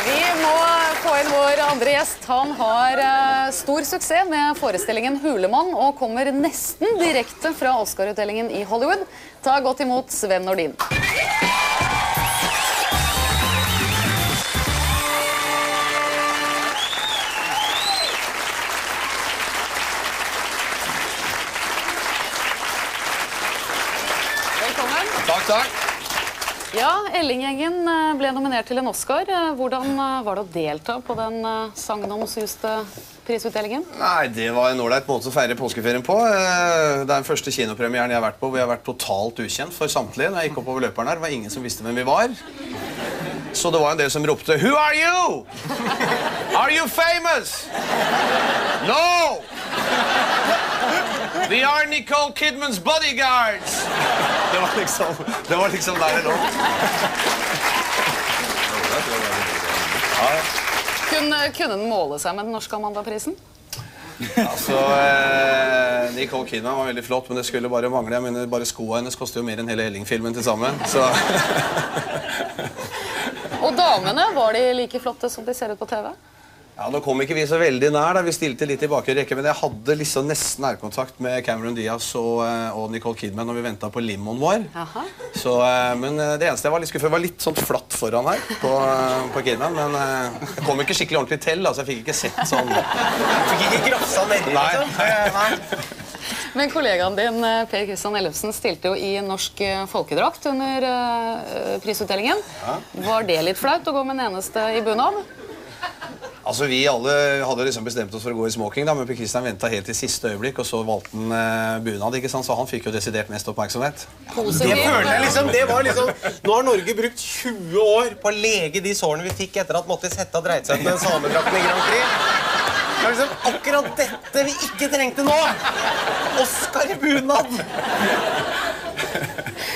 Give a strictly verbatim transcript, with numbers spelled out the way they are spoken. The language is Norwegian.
Vi må få inn vår andre gjest. Han har uh, stor suksess med forestillingen Hulemann og kommer nesten direkte fra Oscar-utdelingen i Hollywood. Ta godt imot Sven Nordin. Velkommen. Takk, takk. Ja, Elling-gjengen ble nominert til en Oscar. Hvordan var det å delta på den sagnomsuste prisutdelingen? Nei, det var en ålreit måte å feire påskeferien på. Det er den første kinopremieren jeg har vært på, hvor jeg har vært totalt ukjent for samtlige. Når jeg gikk opp over løperen her, var ingen som visste hvem vi var. Så det var en del som ropte, Who are you? Are you famous? No! We are Nicole Kidman's bodyguards! Det var liksom, det var liksom der det lå. Kunne, kunne den måle seg med den norske Amanda-prisen? Altså, eh, Nicole Kidman var veldig flott, men det skulle bare mangle. Jeg mener, bare skoene hennes koster jo mer enn hele Elling-filmen til sammen. Så. Og damene, var de like flotte som de ser ut på T V? Ja, nå kom ikke vi så veldig nær da. Vi stilte litt i bakre rekke, men jeg hadde liksom nesten nærkontakt med Cameron Diaz og, og Nicole Kidman når vi ventet på limoen vår. Aha. Så, men det eneste jeg var litt skuffet var litt sånn flatt foran her på, på Kidman, men jeg kom ikke skikkelig ordentlig til, altså jeg fikk ikke sett sånn. Du fikk ikke grafsa nedi, liksom? Nei. Men kollegaen din, Per Kristian Ellefsen, stilte jo i norsk folkedrakt under uh, prisutdelingen. Ja. Var det litt flaut å gå med en eneste i bunad? Altså, vi alle hadde liksom bestemt oss for å gå i smoking, da, men Per Kristian ventet helt til siste øyeblikk, og så valgte han eh, bunad, ikke sant? Så han fikk jo desidert mest oppmerksomhet. Positiv. Det føler jeg liksom, det var liksom, nå har Norge brukt tjue år på å lege de sårene vi fikk etter at Mattis Hetta dreide seg med den samedrakten i Grand Prix. Det var liksom akkurat dette vi ikke trengte nå! Oscar i bunad!